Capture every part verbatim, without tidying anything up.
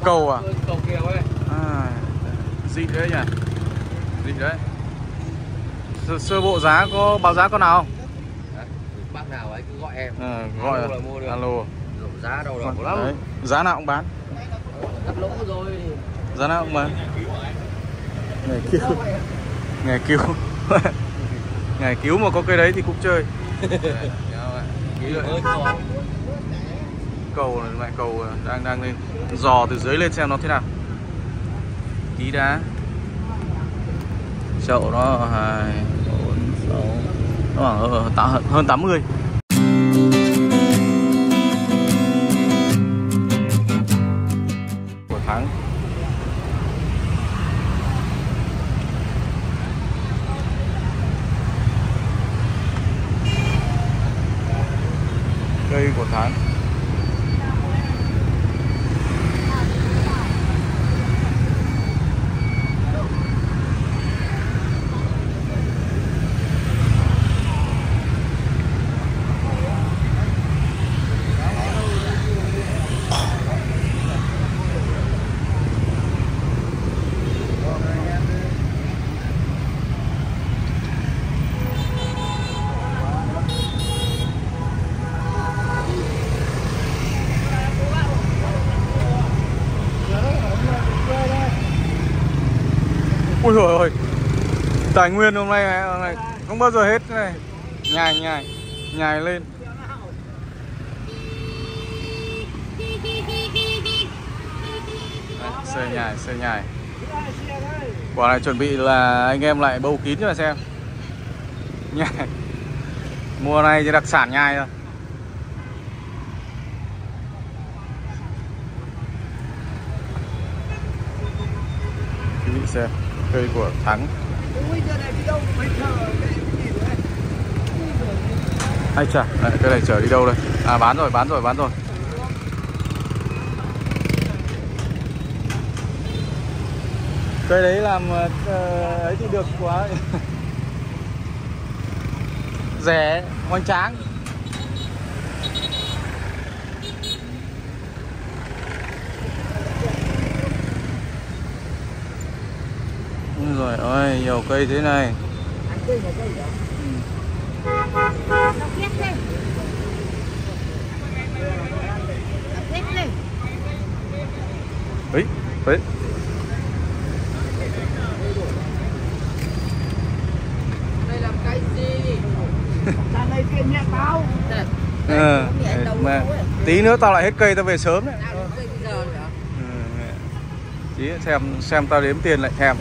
Cầu à? Cầu Kiều ấy. À, dị đấy nhỉ? Dị đấy. Sơ, sơ bộ giá có báo giá con nào không? Đấy, bác nào ấy cứ gọi em. À, gọi alo là mua được. Alo. Rồi giá đâu đâu lắm. Đấy, giá nào cũng bán. Cắt lỗ rồi. Giá nào cũng bán. Ngày cứu. Ngày cứu. Ngày cứu mà có cây đấy thì cũng chơi. Cầu này lại cầu đang đang lên dò từ dưới lên xem nó thế nào. Ký đá. Chậu nó hai bốn sáu, nó khoảng hơn tám mươi. Của tháng. Cây của tháng. Ui dồi ôi, tài nguyên hôm nay, hôm nay không bao giờ hết này. Nhài nhài, nhài lên. Đấy, xe nhài, xe nhài. Quả này chuẩn bị là anh em lại bầu kín cho mà xem. Nhài. Mùa này thì đặc sản nhài rồi. Quý vị xem. Cây của Thắng. Ai chà, này, cây này chở đi đâu đây? À bán rồi, bán rồi, bán rồi. Cây đấy làm uh, ấy thì được quá. Rẻ, hoành tráng. Rồi ôi, nhiều cây thế này. Ấy, đấy. Đây làm cái gì? Ra đây tiền nhẹ tao. Ờ, mà tí nữa tao lại hết cây tao về sớm đấy. Chí xem xem tao đếm tiền lại thèm.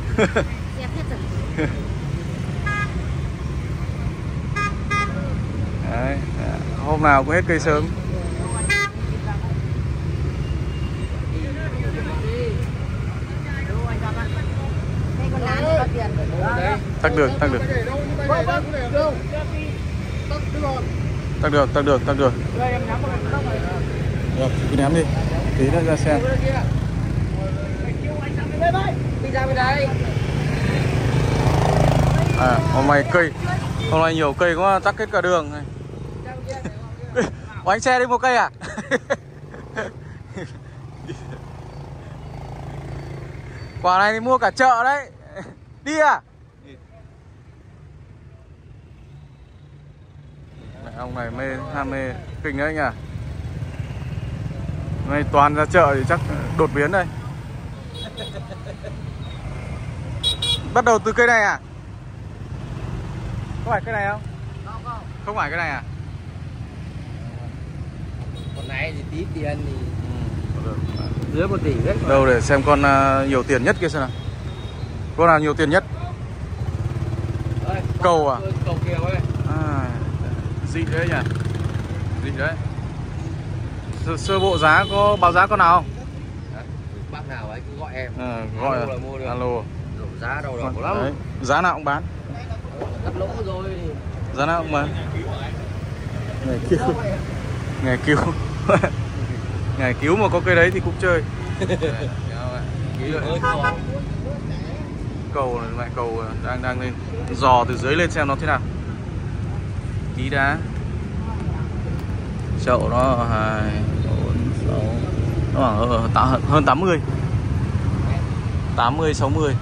Đấy, hôm nào cũng hết cây sớm. Tắc được, tắc được. Tắc được, tắc được, tắc được. Được, cứ ném đi. Tí nữa ra xem. À, hôm nay cây, hôm nay nhiều cây quá tắc hết cả đường này. Anh xe đi một cây à? Quả này thì mua cả chợ đấy. Đi à? Ông này mê, ham mê kinh đấy nhỉ. Hôm nay toàn ra chợ thì chắc đột biến đây. Bắt đầu từ cây này à? Có phải cây này không? Không không. Không phải cái này à? Con này thì tí tiền thì ừ. dưới một tỷ đấy. Đâu để xem con uh, nhiều tiền nhất kia xem nào. Con nào nhiều tiền nhất? Đây, cầu à? Cầu Kiều ấy. À, dị đấy nhỉ? Dị đấy. Sơ, sơ bộ giá có báo giá con nào không? Đấy, bác nào ấy cứ gọi em. À, gọi alo là mua được. Alo. Rồi giá đâu đâu lắm. Đấy, giá nào cũng bán. Cắt lỗ rồi. Giá nào cũng bán. Ngày cứu. Ngày cứu. Ngày cứu mà có cây đấy thì cũng chơi. Cầu này lại cầu đang đang lên dò từ dưới lên xem nó thế nào. Ký đá. Chậu nó hai bốn sáu, khoảng ờ, tạ- hơn tám mươi, tám mươi sáu mươi,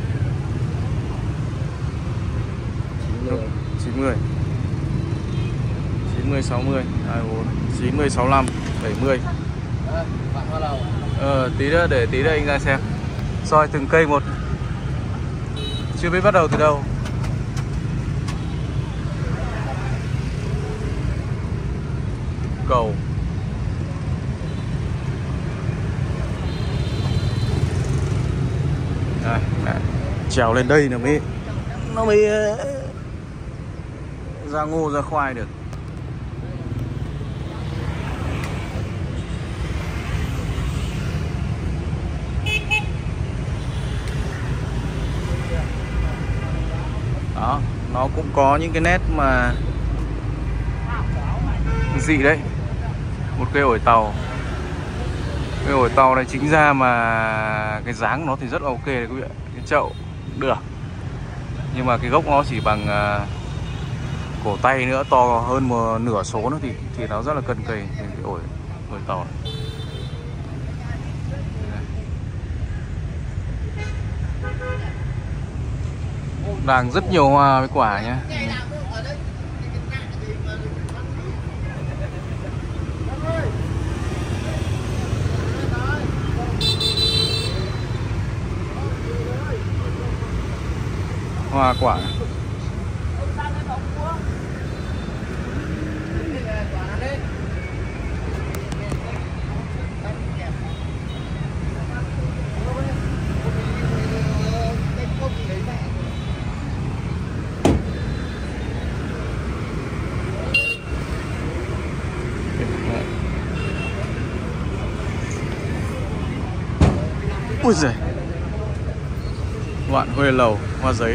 chín mươi, chín mươi sáu mươi, hai bốn, chín mươi sáu mươi lăm, bảy mươi. À, bạn hoa lầu. Ờ, tí nữa để tí nữa anh ra xem. Soi từng cây một. Chưa biết bắt đầu từ đâu. Cầu. Đây, đây. Trèo lên đây nó mới nó mới ra ngô ra khoai được. Đó, nó cũng có những cái nét mà dị đấy. Một cây ổi tàu. Cây ổi tàu này chính ra mà cái dáng của nó thì rất là ok đấy quý vị ạ. Cái chậu được. Nhưng mà cái gốc nó chỉ bằng uh, cổ tay nữa, to hơn một nửa số nữa thì thì nó rất là cân cây cái ổi ổi tàu này. Đang rất nhiều hoa với quả nhá. Hoa quả. Ui giời. Vạn Huê Lầu, hoa giấy.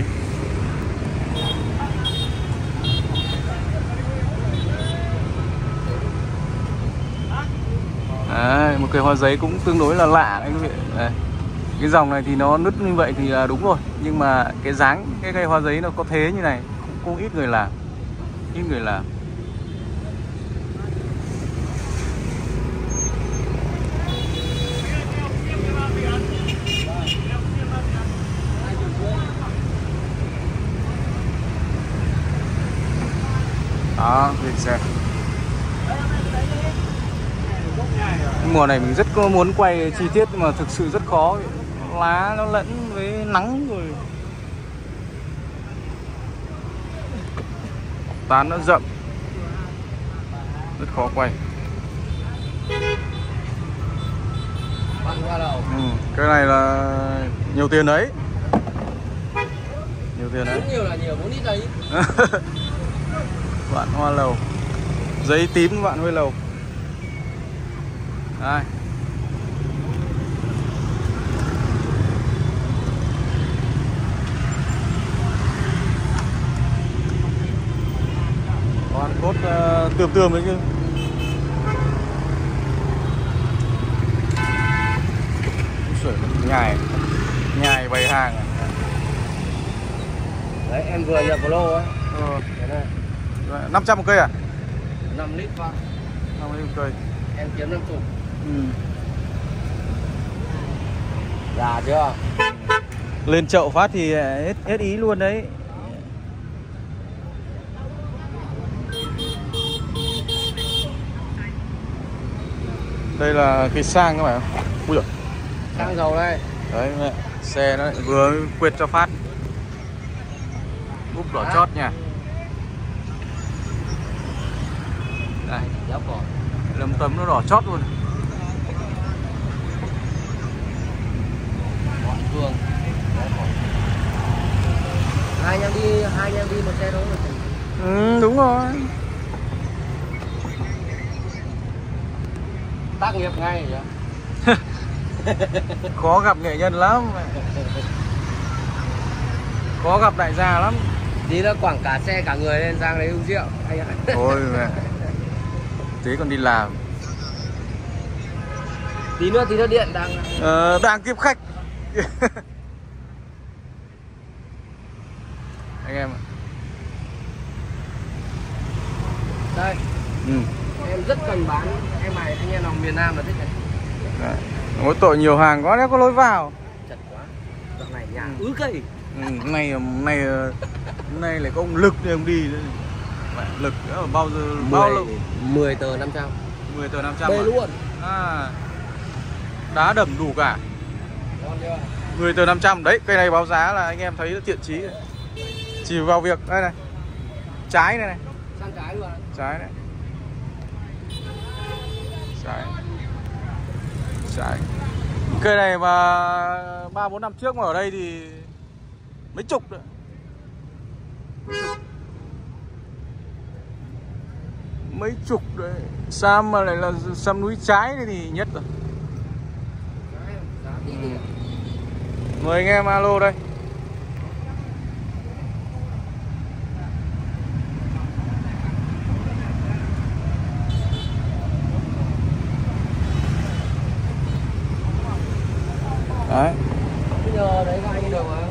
À, một cây hoa giấy cũng tương đối là lạ đấy quý vị. Đây. Cái dòng này thì nó nứt như vậy thì là đúng rồi. Nhưng mà cái dáng cái cây hoa giấy nó có thế như này cũng, cũng ít người làm. Ít người làm. Đó, lên xe. Mùa này mình rất có muốn quay chi tiết mà thực sự rất khó. Lá nó lẫn với nắng rồi. Tán nó rậm. Rất khó quay. Ừ, cái này là nhiều tiền đấy. Nhiều tiền đấy. Nhiều là nhiều, bốn lít đấy. Vạn Hoa Lầu. Giấy tím Vạn Huê Lầu. Đây. Còn cốt uh, tươm tươm đấy chứ. Nhài. Nhài bày hàng. Đấy, em vừa nhập vào lô ấy. Ờ. Cái này. năm trăm một cây à? năm lít vào. năm lít một cây. Em kiếm năm mươi. Ừ. Già chưa? Lên chậu phát thì hết, hết ý luôn đấy. Đây là cây sang các bạn. Ui giời. Sang dầu đây. Đấy mẹ. Xe nó vừa quệt cho phát. Úp đỏ chót nha. Đây, Giáo cỏ. lấm tấm nó đỏ chót luôn. Bọn Phương. Hai anh em đi, hai anh em đi một xe đó mà. Ừ, đúng rồi. Tác nghiệp ngay vậy. Khó gặp nghệ nhân lắm. Khó gặp đại gia lắm. Tí nữa quảng cả xe cả người lên sang đấy uống rượu. Thôi mẹ. Tí còn đi làm. Tí nữa tí nữa điện đang Ờ, đang tiếp khách. Anh em ạ. đây. Ừ. Em rất cần bán em này, anh em nào miền Nam là thích này. Đấy. Mỗi tội nhiều hàng quá nếu có lối vào. Chật quá. Dạo này nhà ứ cây. Ừ, hôm nay hôm nay hôm nay lại có ông Lực thì ông đi nữa. Mẹ, Lực nữa mà bao giờ bao lâu? mười tờ năm trăm. mười tờ năm trăm Đây à? luôn. À, đá đầm đủ cả. Ngon chưa? mười tờ năm trăm. Đấy, cây này báo giá là anh em thấy nó thiện chí. Chỉ vào việc đây này. Trái này này. Sang trái luôn. Trái này. Trái. Trái. Cây này mà ba bốn năm trước mà ở đây thì mấy chục nữa. Mấy chục. Mấy chục đấy. Sam mà lại là sam núi trái này thì nhất rồi. Mời anh em alo đây. Đấy. Bây giờ đấy các anh được mà.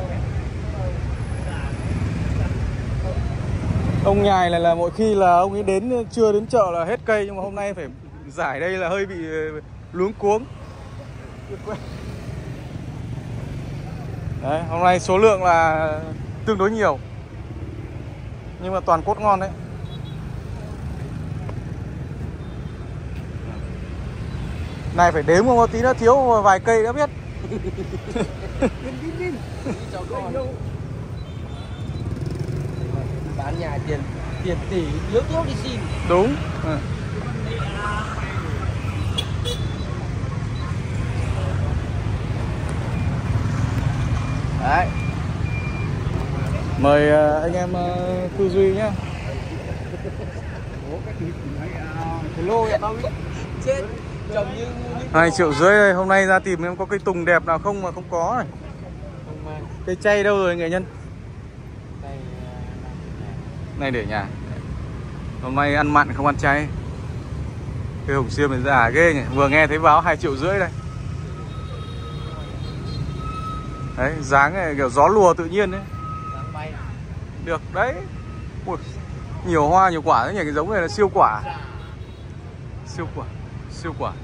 Ông nhài này là mỗi khi là ông ấy đến chưa đến chợ là hết cây, nhưng mà hôm nay phải giải đây là hơi bị luống cuống. Đấy, hôm nay số lượng là tương đối nhiều, nhưng mà toàn cốt ngon đấy. Này phải đếm không có tí nữa thiếu vài cây đã biết. Bán nhà tiền tiền tỷ yếu thiếu đi xin. Đúng. À. Đấy. Mời anh em tư duy nhá. Chết. Trồng như Hai triệu rưỡi đây, hôm nay ra tìm em có cây tùng đẹp nào không mà không có này. Cây chay đâu rồi nghệ nhân? Này để nhà. Hôm nay ăn mặn không ăn chay. Cây hồng xiêm này giả ghê nhỉ. Vừa nghe thấy báo hai triệu rưỡi đây. Đấy, dáng này kiểu gió lùa tự nhiên đấy. Được đấy. Ui, nhiều hoa nhiều quả đấy nhỉ, cái giống này là siêu quả. Siêu quả, siêu quả.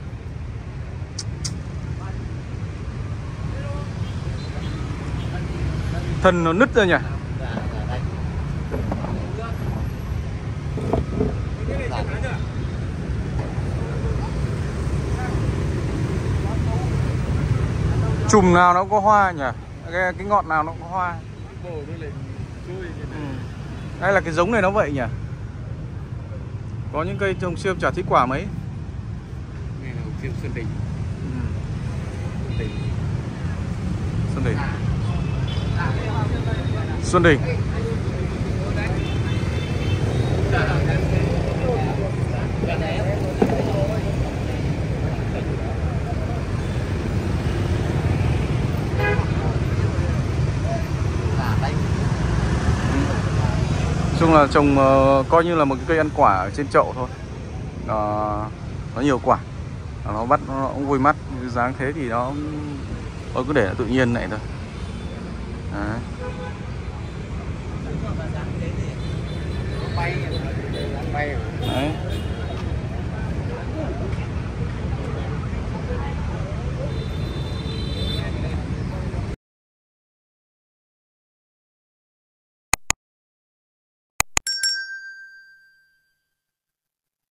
Thân nó nứt ra nhỉ. Chùm nào nó có hoa nhỉ? Cái, cái ngọn nào nó có hoa. Ừ. Hay là cái giống này nó vậy nhỉ? Có những cây trồng xiêm chả thích quả mấy. này là xiêm Xuân Đình. Ừ. Xuân Đình. Xuân Đình. Chung là trồng uh, coi như là một cái cây ăn quả ở trên chậu thôi. Uh, nó nhiều quả, nó bắt nó cũng vui mắt, dáng thế thì nó thôi cứ để nó tự nhiên này thôi. Đấy. Bay. Đấy.